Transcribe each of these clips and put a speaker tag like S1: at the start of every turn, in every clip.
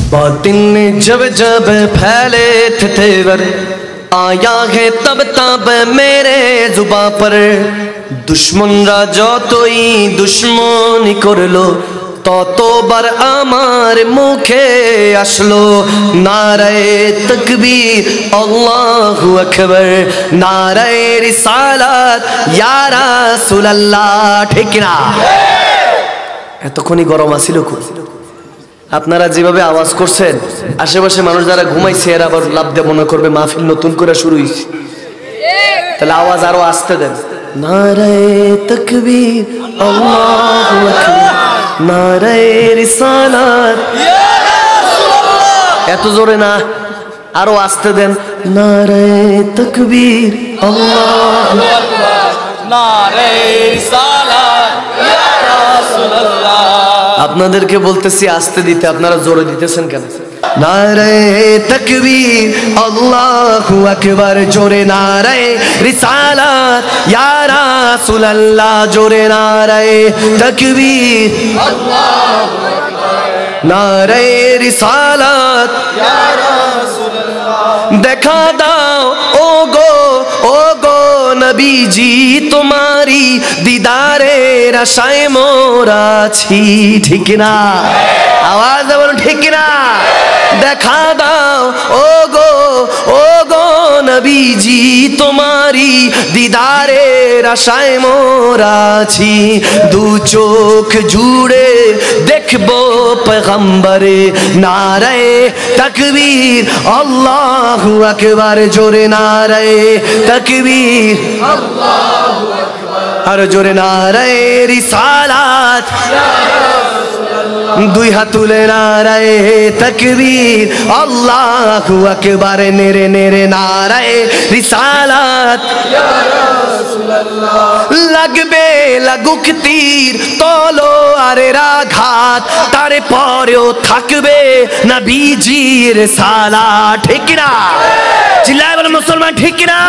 S1: बातिन जब जब फैले थे तेवर आया है तब तब मेरे जुबां पर दुश्मनरा যতই दुश्मनी করলো ততবার আমার মুখে আসলো নারায়ে তাকবীর আল্লাহু আকবার নারায়ে রিসালাত ইয়া রাসূলুল্লাহ ঠিক না এতক্ষণই গরম আছিল খুব আপনারা যেভাবে আওয়াজ করছেন আশেপাশে মানুষ যারা ঘুমাইছে এরা আবার লাভ দিয়ে মনে করবে মাহফিল নতুন করে শুরু হইছে তাহলে আওয়াজ আরো আসতে দেন নারায়ে তাকবীর আল্লাহু আকবার নারায়ে রিসালাত ইয়া রাসূলুল্লাহ এত জোরে না আরো আসতে দেন নারায়ে তাকবীর আল্লাহু আকবার নারায়ে রিসালাত ইয়া রাসূলুল্লাহ আপনাদেরকে বলতেছি আসতে দিতে আপনারা জোরে দিতেছেন কেন নারায়ে তাকবীর আল্লাহু আকবার জোরে নারায়ে রিসালাত ইয়া রাসূলুল্লাহ জোরে নারায়ে তাকবীর আল্লাহু আকবার নারায়ে রিসালাত ইয়া রাসূলুল্লাহ দেখা দাও ওগো নবীজি তোমারি দিদারের আশায় মোরা আছি ঠিক না আওয়াজ বলো ঠিক না দেখা দাও ওগো নবীজি তোমারি দিদারের আশায় মোরা আছি দু চোখ জুড়ে দেখবো পয়গম্বরে নারায়ে তাকবীর আল্লাহু আকবার জোরে নারায়ে তাকবীর আল্লাহু আকবার আর জোরে নারায়ে রিসালাত ইয়া রাসূলুল্লাহ দুই হাত তুলে নারায়ে তাকবীর আল্লাহু আকবার নেরে নেরে নারায়ে রিসালাত ইয়া রাসূলুল্লাহ লাগবে লাগুক তীর তলোয়ারের আঘাত তারে পরেও থাকবে নবীজির রিসালাত ঠিক না চিল্লায় বলো মুসলমান ঠিক না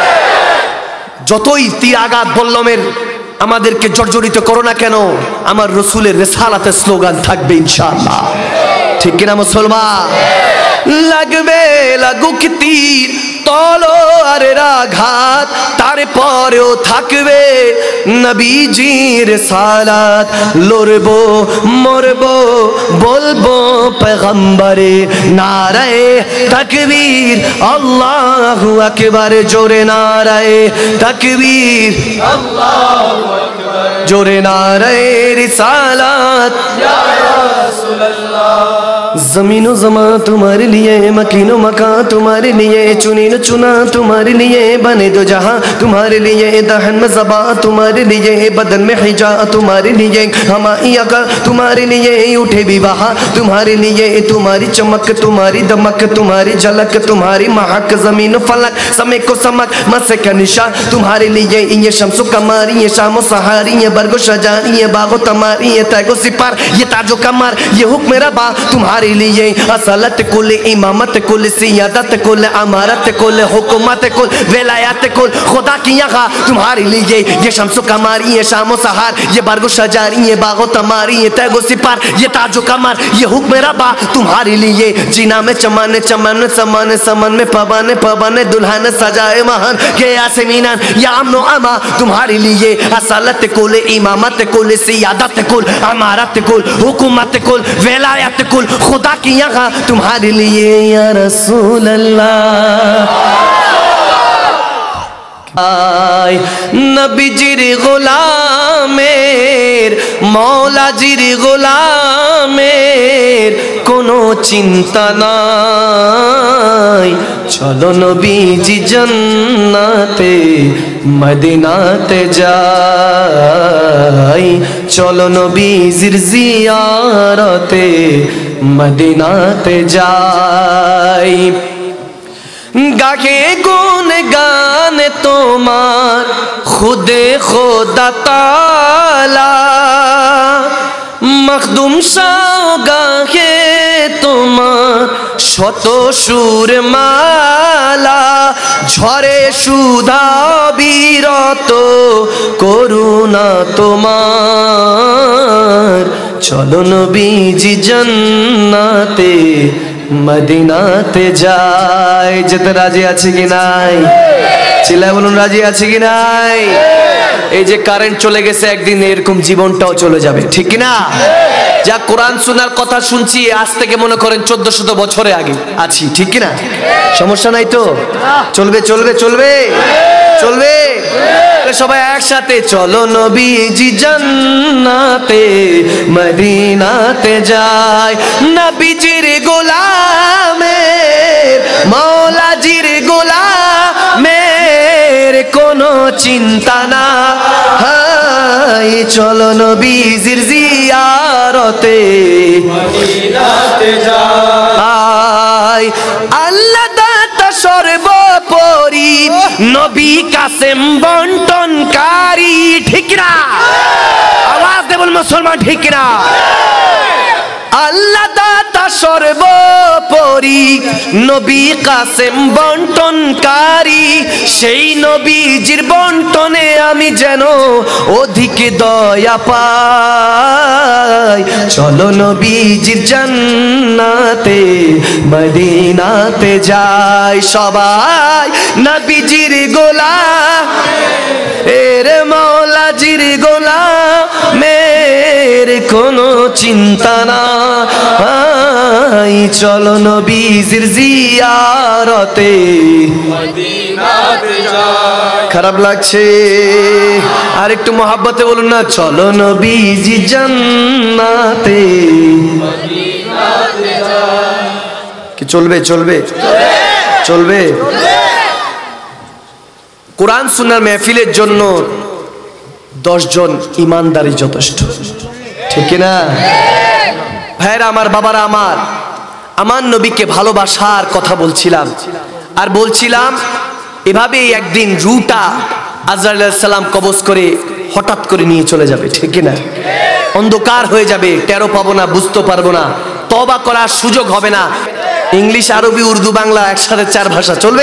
S1: যতই তীর আঘাত বল্লমের আমাদেরকে জর্জরিত করো না কেন আমার রাসূলের রিসালাতের স্লোগান থাকবে ইনশাআল্লাহ ঠিক কিনা মুসলমান লাগবে লাগুক তীর তলোয়ারের আঘাত তারপরেও থাকবে নবীজির রিসালাত লড়বো মরবো বলবো পয়গম্বরে নারায়ে তাকবীর আল্লাহু আকবার জোরে নারায়ে তাকবীর আল্লাহু আকবার জোরে নারায়ে রিসালাত ইয়া রাসূলুল্লাহ ज़मीन व ज़मा तुम्हारे लिए मकीनो मकान तुम्हारे लिए चुनी न चुना तुम्हारे लिए बने दो जहां तुम्हारे लिए दहन में ज़बा तुम्हारे लिए बदन में हिजा तुम्हारे लिए हमारी अका तुम्हारे लिए उठे भी वहाँ तुम्हारे लिए तुम्हारी चमक तुम्हारी दमक तुम्हारी झलक तुम्हारी महक ज़मीन फलक समय को समक मसे का निशा तुम्हारे लिए ये शम्सो कमारी ये शामो सहारी ये बरगो शजारी ये बागो तमारी ये तैगो सिपार ये ताजो कमर ये हुक्म रबा तुम्हारे लिए असलत कुल इमामत कुल सियादत कुल अमारत कुल हुकूमत कुल विलायत कुल खुदा की यहाँ तुम्हारे लिए ये शम्सो कमारी ये शामो सहार ये बरगो शजारी ये बागो तमारी ये तैगो सिपार ये ताजो कमर ये हुक्म रबा तुम्हारे लिए जीना में चमन चमन समान समन में पवन पवन दुल्हन सजाए महान के आसमीनान या अमनो अमा तुम्हारे लिए असलत कुल इमामत कुल सियादत कुल अमारत कुल हुकूमत कुल विलायत कुल खुदा की यहाँ तुम्हारे लिए या रसूल अल्लाह नबीजिर गोलामेर मौलाजिर गोलामेर कोनो चिंता नाई चलो नबीजी जन्नते मदीनाते जाई चलो नबीजिर जियारते मदीनाते जाई गाहे गुन गान तुम्हार खुदे खुदा ताला मखदूम शाह गाहे तुम्हार শত সুর মালা ঝরে সুধা বিরত করুণা তোমার। চলো নবীজি জান্নাতে মদিনাতে যাই। যেতে রাজি আছে কি নাই? চিল্লায় বলুন রাজি আছে কি নাই? এই যে কারেন্ট চলে গেছে, একদিন এরকম জীবনটাও চলে যাবে, ঠিক কি না? যা কোরআন শোনার কথা শুনছি আজ থেকে মনে করেন 1400 বছরে আগে আছি, ঠিক কি না? সমস্যা নাই তো? চলবে চলবে চলবে চলবে। সবাই একসাথে চলো নবীজি জান্নাতে মদিনাতে যায়। নবীজির গোলামের মৌলাজির গোলামের কোনো চিন্তা না। হাই চলো নবীজির জিয়ারতে মদিনাতে যায়। আল্লাহ দাতা সর্বোপরি নবী কাসেম বন্টনকারী, ঠিক না? আওয়াজ দে বল মুসলমান, ঠিক না? আল্লাহ দাতা সর্বোপরি নবী কাসেম বন্টনকারী। সেই নবীজির বন্টনে আমি যেন অধিক দয়া পাই। চলো নবীজির জান্নাতে মদিনাতে যাই। সবাই নবীজির গোলাম এর মৌলাজির গোলামের কোনো চিন্তা না। চলো নবীজির জিয়ারতে মদিনাতে যাই। খারাপ লাগছে? আর একটু মহাব্বতে বলুন না, চলো নবীজি জান্নাতে মদিনাতে যাই। কি চলবে চলবে চলবে? কোরআন সুন্নাহর মেহফিলের জন্য 10 জন ইমানদারই যথেষ্ট, ঠিক না? ভাইরা আমার, বাবারা আমার, আমার নবীকে ভালোবাসার কথা বলছিলাম। আর বলছিলাম এভাবেই একদিন রুটা আজরাইল আলাইহিস সালাম কবজ করে হঠাৎ করে নিয়ে চলে যাবে, ঠিক না? অন্ধকার হয়ে যাবে, টেরো পাবো না, বুঝতে পারবো না, তওবা করার সুযোগ হবে না। ইংলিশ, আরবি, উর্দু, বাংলা একসাথে 4 ভাষা চলবে।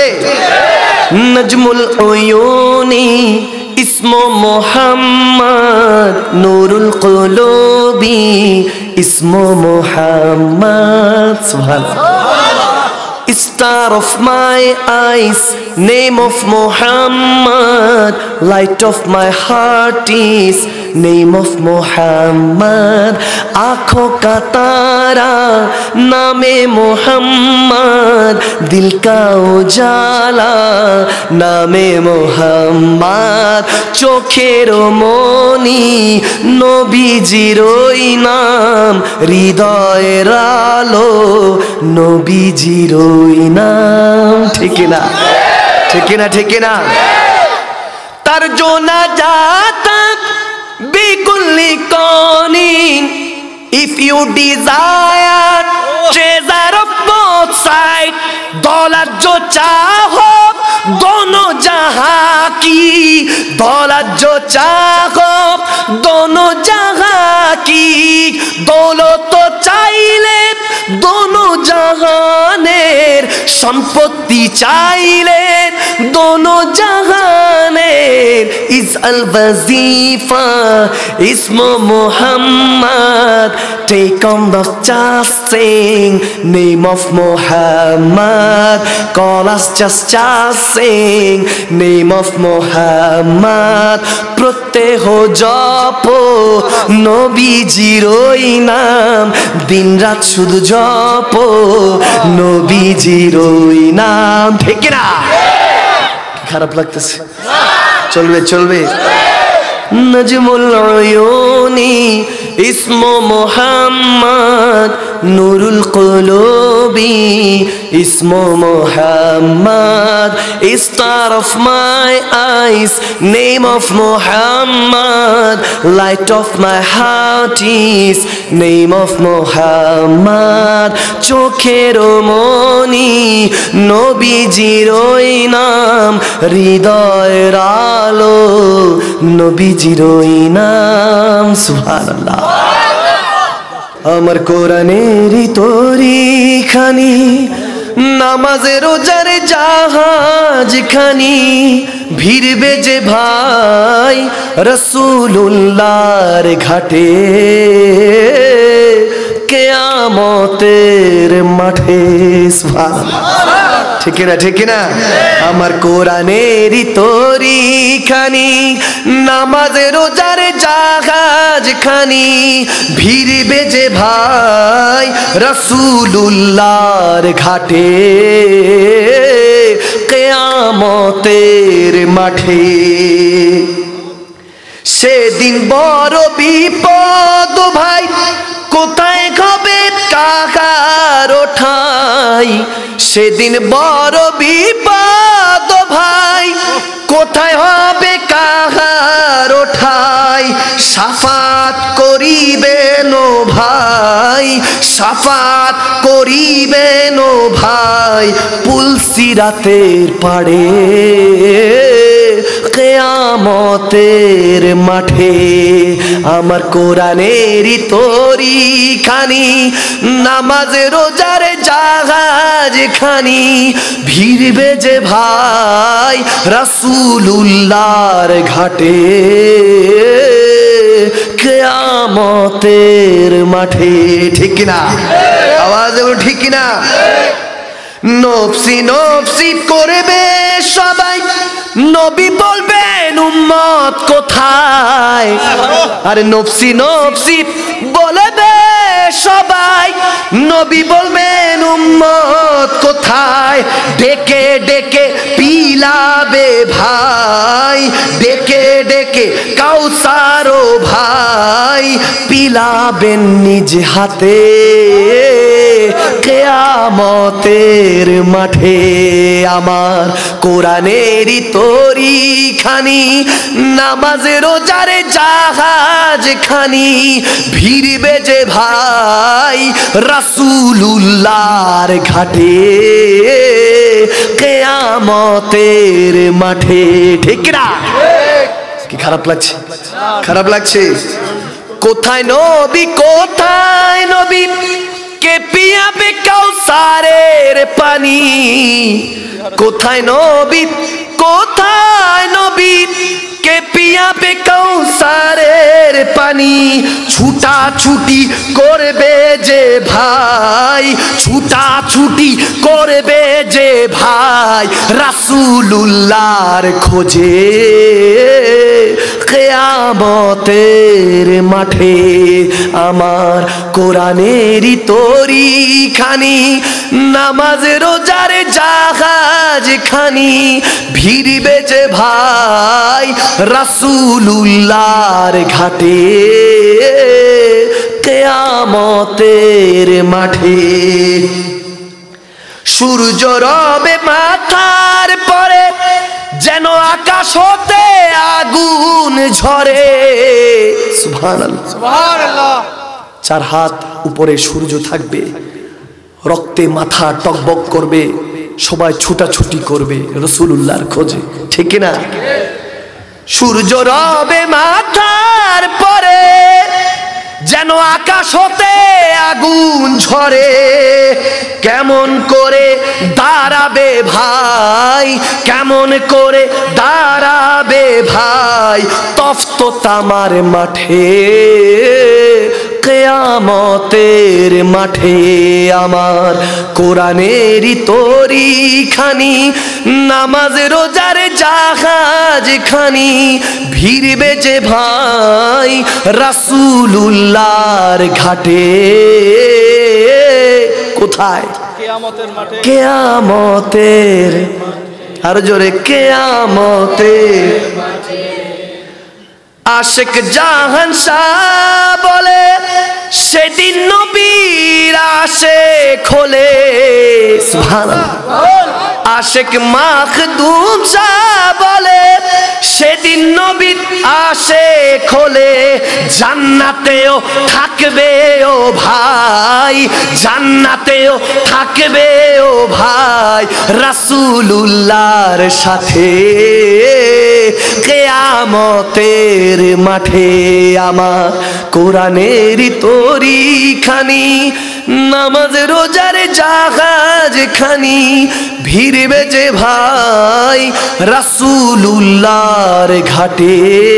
S1: নজমুল উয়ুনি ইসমো মোহাম্মদ, নুরুল কুলুবি ইসমো মোহাম্মদ। সুবহানাল্লাহ। Star of my eyes, name of Muhammad. Light of my heart is name of Muhammad. आँखों का तारा नामे Muhammad. दिल का उजाला नामे Muhammad. চোখের মনি নবীজির ওই নাম, হৃদয়ের আলো নবীজির ওই নাম, ঠিক না? ঠিক না? ঠিক না? তার জোনা যাতা বিকুল্লি কনিন। If you desire treasure of both sides, दौलत जो चाहो दोनों जहां की, दौलत जो चाहो दोनों जहां की, दौलत तो चाइले दोनों जहानेर, সম্পত্তি চাইলে दोनों जहानेर। इस अल वजीफा इस्मो Mohammad, take on the chasing name of Muhammad. Call us just chasing name of Muhammad. প্রত্যেহ জপ নবীজির ওই নাম, দিন রাত শুধু জপ নবীজির ওই নাম, ঠিক না? খারাপ লাগতেছে? চলবে চলবে। Nazmul উয়ুনি ইসমো Mohammad, Nurul কুলুবি ইসমো Mohammad. Star of my eyes, name of Muhammad. Light of my heart is name of Muhammad. চোখের মনি নবীজির ওই নাম, হৃদয়ের আলো নবীজির ওই নাম। সুবহানাল্লাহ। আমার কোরআনেরই তরিখানি নামাজে রোজার জাহাজ খানি ভিড়বে যে ভাই রাসূলুল্লাহর ঘাটে কিয়ামতের মাঠে। সুবহানাল্লাহ, ঠিক না ঠিক না? আমার কোরআনেরই তরি খানি নামাজে রোজার জাহাজ খানি ভিড়বে যে ভাই রাসূলুল্লাহর ঘাটে কিয়ামতের মাঠে। সেদিন বড় বিপদ ভাই, কোথায় হবে কাহার ঠাই? সেদিন বড় বিপদ ভাই, কোথায় হবে কাহার ঠাই? শাফাত করিবেন ও ভাই, শাফাত করিবেন ও ভাই পুলসিরাতের পাড়ে কিয়ামতের মাঠে। আমার কোরআনেরই তরি খানি নামাজ রোজার জাহাজ খানি ভিড়বে যে ভাই রাসূলুল্লাহর ঘাটে কিয়ামতের মাঠে। ঠিক কিনা? আওয়াজ ঠিক কিনা? নফসি নফসি করবে সবাই, নবী বলবেন উম্মত কোথায়? আরে নফসি নফসি বলবে সবাই, নবী বলবেন উম্মত কোথায়? ডেকে ডেকে পিলাবে ভাই, ডেকে ডেকে কাউসারও ভাই পিলাবেন নিজ হাতে কিয়ামতের মাঠে। আমার কোরআনেরই তরি খানি নামাজ রোজার জাহাজ খানি ভিড়বে যে ভাই রাসূলুল্লাহর ঘাটে কিয়ামতের মাঠে। ঠিক না? কি খারাপ লাগছে? খারাপ লাগছে? কোথায় নবী, কোথায় নবী কে পিয়াবে কাউসারের পানি? কোথায় নবী, কোথায় নবী কে পিয়াবে কাউসারের পানি? ছুটা ছুটি করবে যে ভাই, ছুটা ছুটি করবে যে ভাই রাসূলুল্লাহর খোঁজে কিয়ামতের মাঠে। আমার কোরআনেরই তরি খানি নামাজ রোজার জাহাজ খানি ভিড়বে যে ভাই রাসূলুল্লাহর ঘাটে কিয়ামতের মাঠে। সূর্য রবে মাথার পরে, যেন আকাশ হতে আগুন ঝরে। সুবহানাল্লাহ, সুবহানাল্লাহ। 4 হাত উপরে সূর্য থাকবে, রক্তে মাথা টকবক করবে, সবাই ছুটাছুটি করবে রাসূলুল্লাহর খোঁজে। ঠিক না? সূর্য রবে মাথার পরে, যেন আকাশ হতে আগুন ঝরে। কেমন করে দাঁড়াবে ভাই, কেমন করে দাঁড়াবে ভাই তফত তামার মাঠে কিয়ামতের মাঠে। আমার কোরআনেরই তরি খানি নামাজ রোজার জাহাজ খানি ভিড়বে যে ভাই রাসূলুল্লাহর ঘাটে। কোথায়? কিয়ামতের মাঠে। কিয়ামতের, আর জোরে কিয়ামতের মাঠে। আশিক জাহান শাহ বলে সেদিন নবীর আশিক হলে। সুবহানাল্লাহ। আশিক মাখদুম শাহ বলে সেদিন নবীর আশিক হলে জান্নাতেও থাকবে ও ভাই, জান্নাতেও থাকবে ও ভাই রাসূলুল্লাহর সাথে কিয়ামতের মাঠে। আমার কোরআনেরই তরি খানি নামাজ রোজার জাহাজ খানি ভিড়বে যে ভাই রাসূলুল্লাহর ঘাটে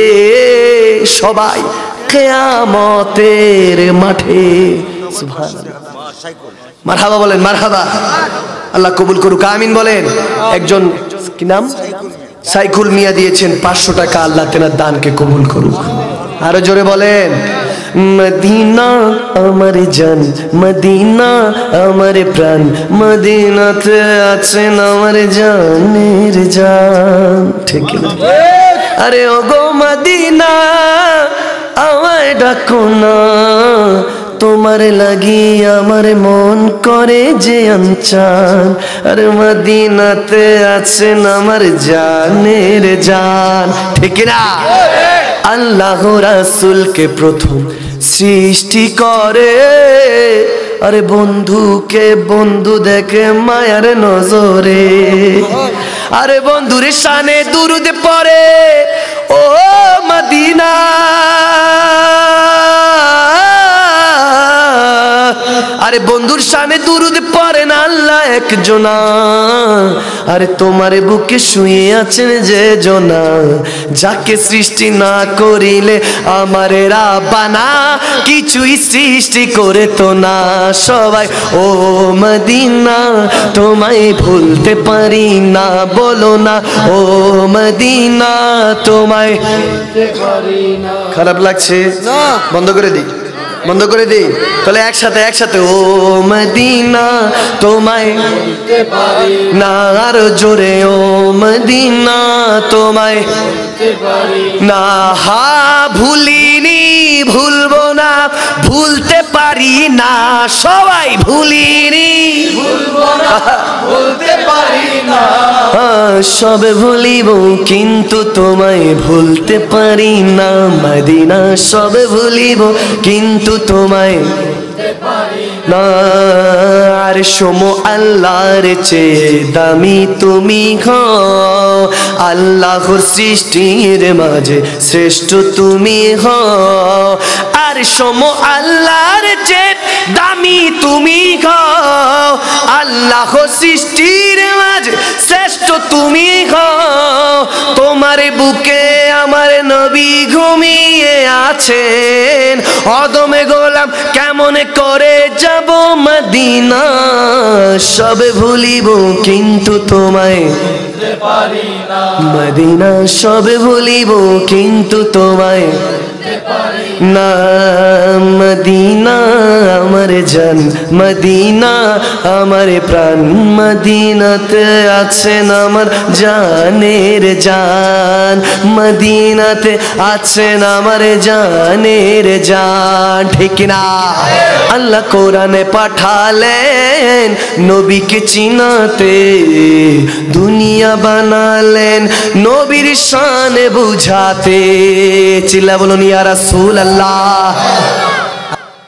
S1: সবাই কিয়ামতের মাঠে। সুবহানাল্লাহ, মারহাবা বলেন, মারহাবা। আল্লাহ কবুল করুক, আমিন বলেন। একজন কি নাম, সাইকুল মিয়া দিয়েছেন 500 টাকা, আল্লাহ তেনার দানকে কবুল করুক। আরো জোরে বলেন, মদিনা আমার জান, মদিনা আমার প্রাণ, মদিনাতে আছেন আমার জানের জান। ঠিক না? আরে ওগো মদিনা আমায় ডাকো না, তোমার লাগি আমার মন করে যে আনচান। আরে মদিনাতে আছেন আমার জানের জান। ঠিক না? আল্লাহ রাসূলকে প্রথম সৃষ্টি করে, আরে বন্ধুকে বন্ধু দেখে মায়ার নজরে। আরে বন্ধুর শানে দুরূদ পড়ে ও মদিনা, আরে বন্ধুর শানে দুরূদ পড়েন আল্লাহ একজনা। আরে তোমার বুকে শুয়ে আছেন যে জনা, যাকে সৃষ্টি না করিলে আমার রাব্বানা কিছুই সৃষ্টি করে তো না। সবাই ও মদিনা তোমায় ভুলতে পারি না, বলো না ও মদিনা তোমায় ভুলতে পারি না। খারাপ লাগছে? বন্ধ করে দিই, বন্ধ করে দিই। তাহলে একসাথে একসাথে, ও মদিনা তোমায় ভুলতে পারি না, আর জোরে, ও মদিনা তোমায় ভুলতে পারি না। হা ভুলিনি, ভুলবো না, ভুলতে পারি না। সবাই ভুলিনি, ভুলবো না, ভুলতে পারি না। সব ভুলিব কিন্তু তোমায় ভুলতে পারি না। মদিনা সব ভুলিব কিন্তু তোমায় ভুলতে পারি না। আর সমো আল্লাহর চেয়ে দামি তুমি হও, আল্লাহর সৃষ্টির মাঝে শ্রেষ্ঠ তুমি হও। আর সমো আল্লাহর চেয়ে দামি তুমি হও, আল্লাহর সৃষ্টির মাঝে শ্রেষ্ঠ তুমি হও। তোমার বুকে আমার নবী ঘুমিয়ে আছেন, অদমে গোলাম কেমন করে যাব মদিনা। সব ভুলিব কিন্তু তোমায় ভুলতে পারি না। মদিনা সব ভুলিব কিন্তু তোমায় ভুলতে পারি না। মদিনা আমার জান, মদিনা আমার প্রাণ, মদিনাতে আছেন আমার জানের জান। মদিনাতে আছেন আমার জানের জান। ঠিক না? আল্লাহ কোরআনে পাঠালেন নবীকে চিনাতে, দুনিয়া বানালেন নবীর শান বুঝাতে। চিল্লা বলুন ইয়া রাসূলুল্লাহ।